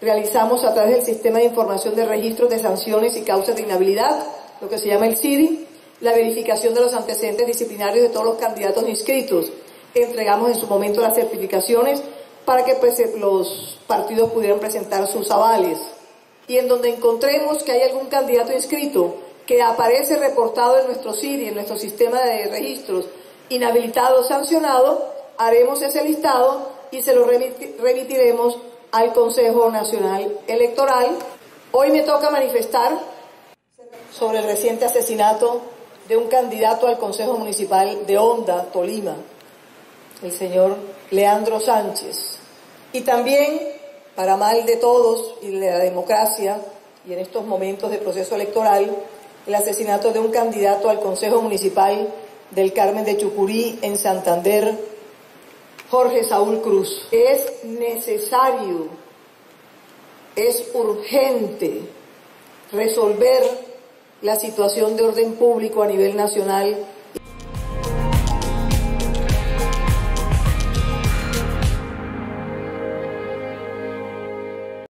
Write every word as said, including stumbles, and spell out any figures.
realizamos a través del Sistema de Información de Registros de Sanciones y Causas de Inhabilidad, lo que se llama el C I D I, la verificación de los antecedentes disciplinarios de todos los candidatos inscritos. Entregamos en su momento las certificaciones para que pues, los partidos pudieran presentar sus avales. Y en donde encontremos que hay algún candidato inscrito que aparece reportado en nuestro C I D I, en nuestro sistema de registros, inhabilitado o sancionado, haremos ese listado y se lo remitiremos al Consejo Nacional Electoral. Hoy me toca manifestar sobre el reciente asesinato de un candidato al Consejo Municipal de Honda, Tolima, el señor Leandro Sánchez. Y también, para mal de todos y de la democracia, y en estos momentos de proceso electoral, el asesinato de un candidato al Consejo Municipal del Carmen de Chucurí, en Santander, Jorge Saúl Cruz. Es necesario, es urgente resolver la situación de orden público a nivel nacional